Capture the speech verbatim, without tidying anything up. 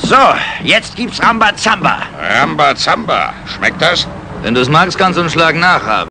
So, jetzt gibt's Rambazamba. Rambazamba. Schmeckt das? Wenn du es magst, kannst du einen Schlag nachhaben.